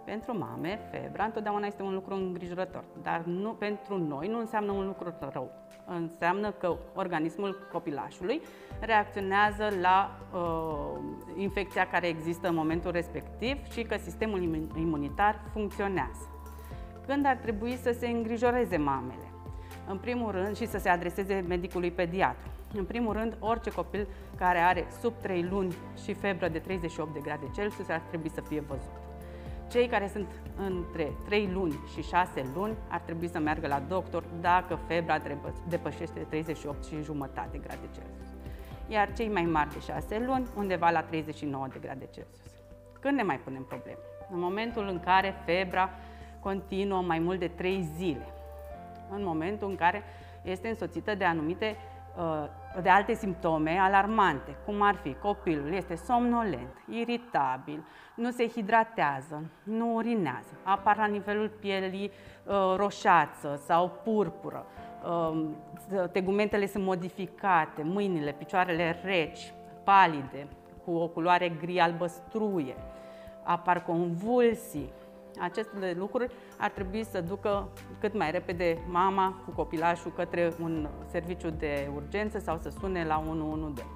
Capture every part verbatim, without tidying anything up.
Pentru mame, febra întotdeauna este un lucru îngrijorător, dar nu, pentru noi nu înseamnă un lucru rău. Înseamnă că organismul copilașului reacționează la uh, infecția care există în momentul respectiv și că sistemul imunitar funcționează. Când ar trebui să se îngrijoreze mamele? În primul rând, și să se adreseze medicului pediatru. În primul rând, orice copil care are sub trei luni și febră de treizeci și opt de grade Celsius ar trebui să fie văzut. Cei care sunt între trei luni și șase luni ar trebui să meargă la doctor dacă febra depășește treizeci și opt și jumătate de grade Celsius. Iar cei mai mari de șase luni, undeva la treizeci și nouă de grade Celsius. Când ne mai punem probleme? În momentul în care febra continuă mai mult de trei zile. În momentul în care este însoțită de anumite de alte simptome alarmante, cum ar fi copilul este somnolent, iritabil, nu se hidratează, nu urinează, apar la nivelul pielii roșață sau purpură, tegumentele sunt modificate, mâinile, picioarele reci, palide, cu o culoare gri-albăstruie, apar convulsii. Aceste lucruri ar trebui să ducă cât mai repede mama cu copilașul către un serviciu de urgență sau să sune la unu unu doi.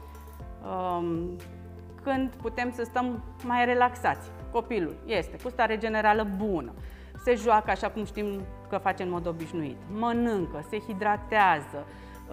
Când putem să stăm mai relaxați, copilul este cu stare generală bună, se joacă așa cum știm că face în mod obișnuit, mănâncă, se hidratează,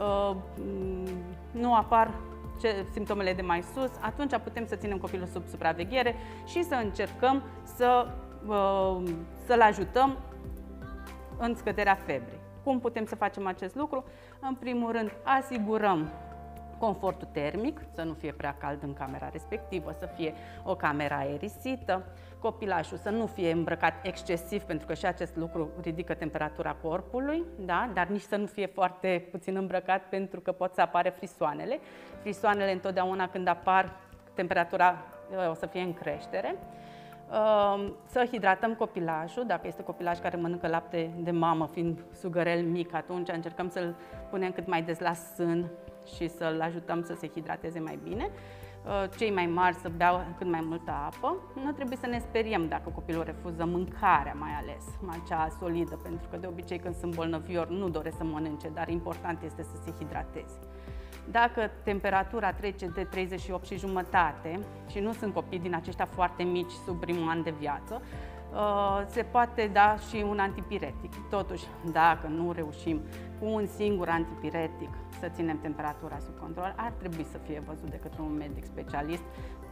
nu apar simptomele de mai sus, atunci putem să ținem copilul sub supraveghere și să încercăm să să-l ajutăm în scăderea febrei. Cum putem să facem acest lucru? În primul rând, asigurăm confortul termic, să nu fie prea cald în camera respectivă, să fie o cameră aerisită, copilașul să nu fie îmbrăcat excesiv, pentru că și acest lucru ridică temperatura corpului, da? Dar nici să nu fie foarte puțin îmbrăcat, pentru că pot să apare frisoanele. Frisoanele întotdeauna când apar, temperatura o să fie în creștere. Să hidratăm copilașul, dacă este copilaș care mănâncă lapte de mamă, fiind sugărel mic, atunci încercăm să-l punem cât mai des la sân și să-l ajutăm să se hidrateze mai bine. Cei mai mari să beau cât mai multă apă. Nu trebuie să ne speriem dacă copilul refuză mâncarea, mai ales cea solidă, pentru că de obicei când sunt bolnăviori nu doresc să mănânce, dar important este să se hidrateze. Dacă temperatura trece de treizeci și opt și jumătate și nu sunt copii din aceștia foarte mici, sub primul an de viață, se poate da și un antipiretic. Totuși, dacă nu reușim cu un singur antipiretic să ținem temperatura sub control, ar trebui să fie văzut de către un medic specialist